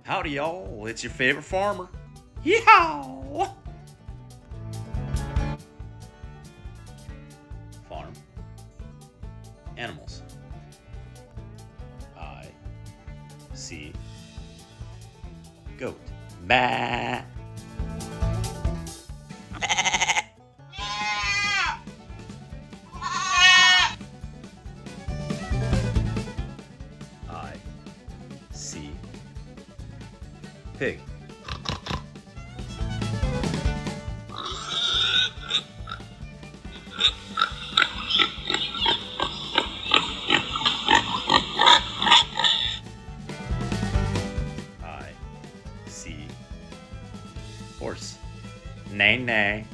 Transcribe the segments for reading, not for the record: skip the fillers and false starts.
Howdy, y'all. It's your favorite farmer. Yeehaw! Farm. Animals. I see goat. Bah. I see pig. I see horse. Nay, nay.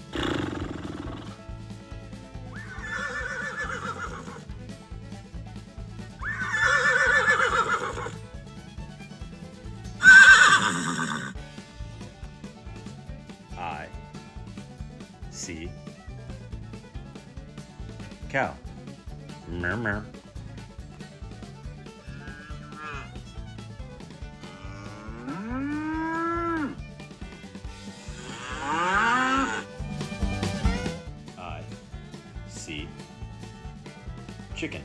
I see cow. Murmur. I see chicken.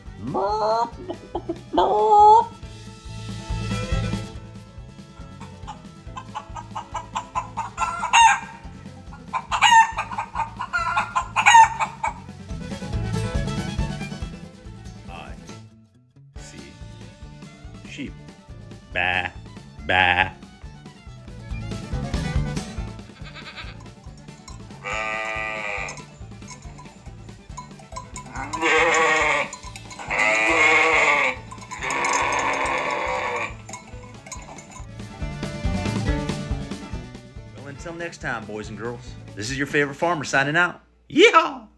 I see sheep. Bah, bah. Well, until next time, boys and girls, this is your favorite farmer signing out. Yeehaw!